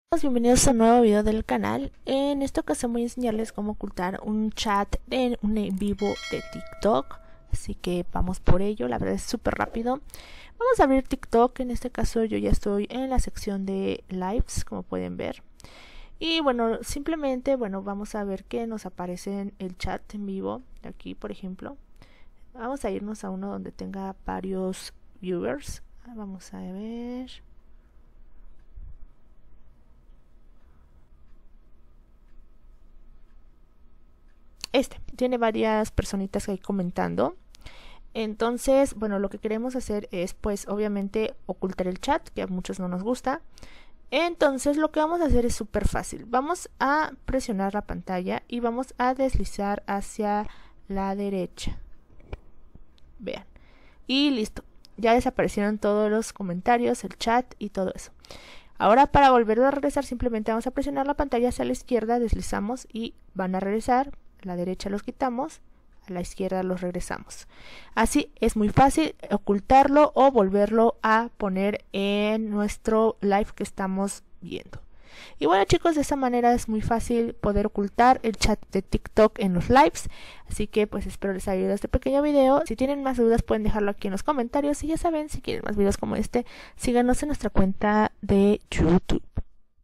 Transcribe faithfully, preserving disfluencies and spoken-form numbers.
Bienvenidos a un nuevo video del canal. En esta ocasión voy a enseñarles cómo ocultar un chat en un en vivo de TikTok, así que vamos por ello. La verdad es súper rápido. Vamos a abrir TikTok. En este caso yo ya estoy en la sección de lives, como pueden ver, y bueno, simplemente bueno vamos a ver que nos aparece en el chat en vivo. Aquí, por ejemplo, vamos a irnos a uno donde tenga varios viewers. Vamos a ver. Este tiene varias personitas ahí comentando. Entonces, bueno, lo que queremos hacer es, pues, obviamente ocultar el chat, que a muchos no nos gusta. Entonces, lo que vamos a hacer es súper fácil. Vamos a presionar la pantalla y vamos a deslizar hacia la derecha. Vean. Y listo. Ya desaparecieron todos los comentarios, el chat y todo eso. Ahora, para volverlo a regresar, simplemente vamos a presionar la pantalla hacia la izquierda, deslizamos y van a regresar. A la derecha los quitamos, a la izquierda los regresamos. Así es muy fácil ocultarlo o volverlo a poner en nuestro live que estamos viendo. Y bueno, chicos, de esta manera es muy fácil poder ocultar el chat de TikTok en los lives. Así que pues espero les haya ayudado este pequeño video. Si tienen más dudas pueden dejarlo aquí en los comentarios. Y ya saben, si quieren más videos como este, síganos en nuestra cuenta de YouTube.